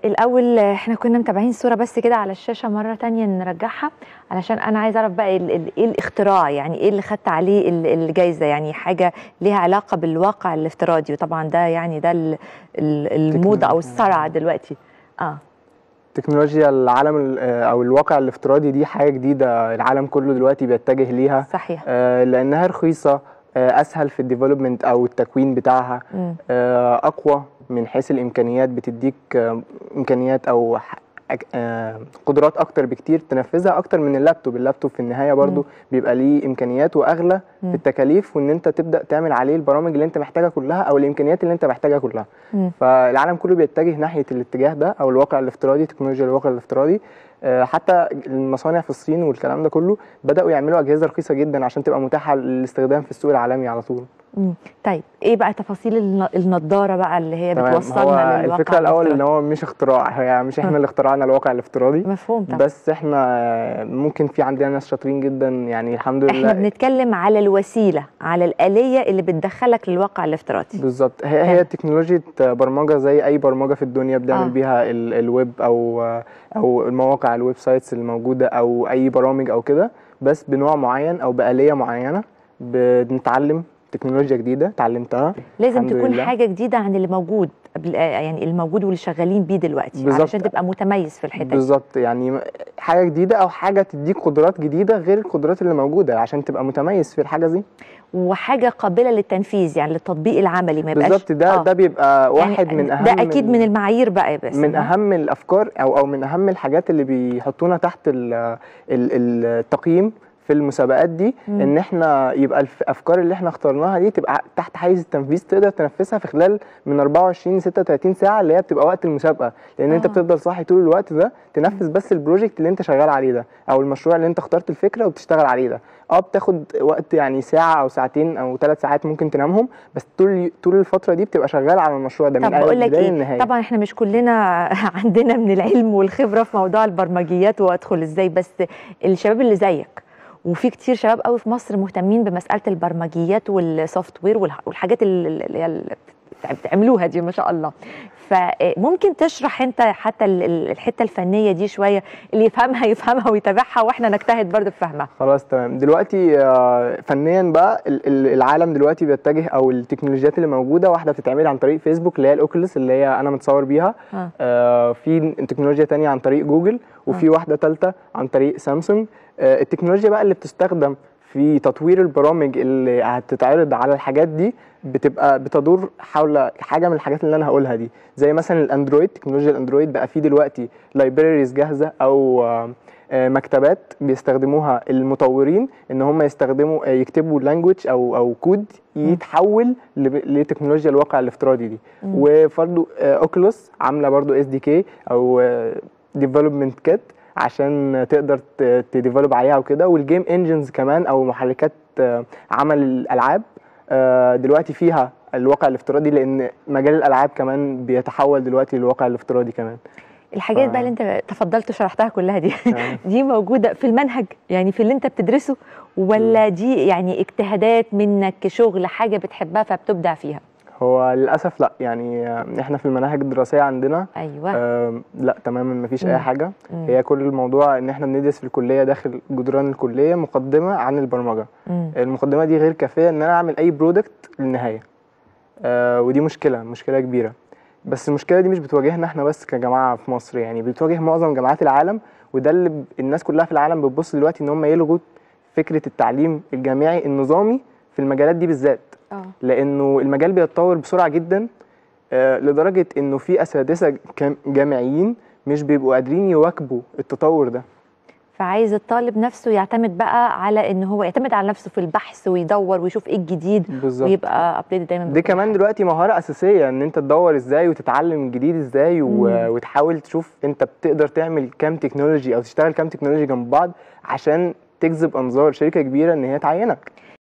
الاول احنا كنا متابعين الصوره بس كده على الشاشه، مره تانية نرجعها علشان انا عايزه اعرف بقى ايه الاختراع، يعني ايه اللي خدت عليه الجايزه، يعني حاجه ليها علاقه بالواقع الافتراضي، وطبعا ده يعني ده الموضه او الصرع دلوقتي. تكنولوجيا العالم او الواقع الافتراضي دي حاجه جديده، العالم كله دلوقتي بيتجه ليها. صحيح. لانها رخيصه، اسهل في الديفلوبمنت او التكوين بتاعها، اقوى من حيث الامكانيات، بتديك امكانيات او قدرات اكتر بكتير تنفذها اكتر من اللابتوب في النهايه برضو بيبقى ليه امكانيات واغلى في التكاليف، وان انت تبدا تعمل عليه البرامج اللي انت محتاجها كلها او الامكانيات اللي انت محتاجها كلها. فالعالم كله بيتجه ناحيه الاتجاه ده او الواقع الافتراضي، تكنولوجيا الواقع الافتراضي. حتى المصانع في الصين والكلام ده كله بداوا يعملوا اجهزه رخيصه جدا عشان تبقى متاحه للاستخدام في السوق العالمي على طول. طيب ايه بقى تفاصيل النضاره بقى اللي هي بتوصلنا للواقع؟ الفكره الاول ان هو مش اختراع، هي مش احنا اللي اخترعنا الواقع الافتراضي. مفهوم طبعا. بس احنا ممكن في عندنا ناس شاطرين جدا، يعني الحمد لله. احنا بنتكلم على الوسيله، على الآلية اللي بتدخلك للواقع الافتراضي. بالظبط. هي تكنولوجيا برمجه زي اي برمجه في الدنيا بنعمل بيها الويب او المواقع، الويب سايتس الموجوده، او اي برامج او كده، بس بنوع معين او بآلية معينه. بنتعلم تكنولوجيا جديده اتعلمتها، لازم تكون حاجه جديده عن اللي موجود يعني الموجود واللي شغالين بيه دلوقتي، علشان تبقى متميز في الحته دي. بالظبط، يعني حاجه جديده او حاجه تديك قدرات جديده غير القدرات اللي موجوده عشان تبقى متميز في الحاجه دي، وحاجه قابله للتنفيذ، يعني للتطبيق العملي، ما يبقاش بالظبط. ده بيبقى واحد يعني من اهم، ده اكيد من المعايير بقى، بس من اهم الافكار او من اهم الحاجات اللي بيحطونا تحت التقييم في المسابقات دي. ان احنا يبقى الافكار اللي احنا اخترناها دي تبقى تحت حيز التنفيذ، تقدر تنفذها في خلال من 24 ل 36 ساعه اللي هي بتبقى وقت المسابقه، لان انت بتفضل صاحي طول الوقت ده تنفذ بس البروجكت اللي انت شغال عليه ده، او المشروع اللي انت اخترت الفكره وبتشتغل عليه ده. بتاخد وقت، يعني ساعه او ساعتين او 3 ساعات ممكن تنامهم، بس طول الفتره دي بتبقى شغال على المشروع ده من البدايه للنهايه. طبعا احنا مش كلنا عندنا من العلم والخبره في موضوع البرمجيات وادخل ازاي، بس الشباب اللي زيك، وفي كتير شباب قوي في مصر مهتمين بمساله البرمجيات والسوفت وير والحاجات اللي هي بتعملوها دي ما شاء الله. فممكن تشرح انت حتى الحته الفنيه دي شويه، اللي يفهمها ويتابعها، واحنا نجتهد برضه في فهمها. خلاص تمام. دلوقتي فنيا بقى العالم دلوقتي بيتجه، او التكنولوجيات اللي موجوده، واحده بتتعمل عن طريق فيسبوك اللي هي الاوكوليس اللي هي انا متصور بيها. في تكنولوجيا تانية عن طريق جوجل، وفي واحده ثالثه عن طريق سامسونج. التكنولوجيا بقى اللي بتستخدم في تطوير البرامج اللي هتتعرض على الحاجات دي بتدور حول حاجه من الحاجات اللي انا هقولها دي، زي مثلا الاندرويد. تكنولوجيا الاندرويد بقى فيه دلوقتي لايبريريز جاهزه او مكتبات بيستخدموها المطورين ان هم يكتبوا لانجويج او كود يتحول لتكنولوجيا الواقع الافتراضي دي. وبرده اوكولوس عامله برده SDK او ديفلوبمنت كيت عشان تقدر تديفلوب عليها وكده. والجيم انجنز كمان او محركات عمل الالعاب دلوقتي فيها الواقع الافتراضي، لان مجال الالعاب كمان بيتحول دلوقتي للواقع الافتراضي كمان. الحاجات بقى اللي انت تفضلت شرحتها كلها دي موجوده في المنهج، يعني في اللي انت بتدرسه، ولا دي يعني اجتهادات منك كشغل، حاجه بتحبها فبتبدع فيها؟ هو للاسف لا، يعني احنا في المناهج الدراسيه عندنا لا تماما مفيش اي حاجه. هي كل الموضوع ان احنا بندرس في الكليه داخل جدران الكليه مقدمه عن البرمجه. المقدمه دي غير كافيه ان انا اعمل اي برودكت للنهايه. ودي مشكله كبيره. بس المشكله دي مش بتواجهنا احنا بس كجماعه في مصر، يعني بتواجه معظم جامعات العالم، وده اللي الناس كلها في العالم بتبص دلوقتي ان هم يلغوا فكره التعليم الجامعي النظامي في المجالات دي بالذات. لانه المجال بيتطور بسرعه جدا، لدرجه انه في اساتذه جامعيين مش بيبقوا قادرين يواكبوا التطور ده. فعايز الطالب نفسه يعتمد بقى على ان هو يعتمد على نفسه في البحث ويدور ويشوف ايه الجديد بالزبط. ويبقى ابديت دايما. دي كمان دلوقتي مهاره اساسيه، ان انت تدور ازاي وتتعلم الجديد ازاي وتحاول تشوف انت بتقدر تعمل كام تكنولوجي او تشتغل كام تكنولوجي جنب بعض عشان تجذب انظار شركه كبيره ان هي تعينك.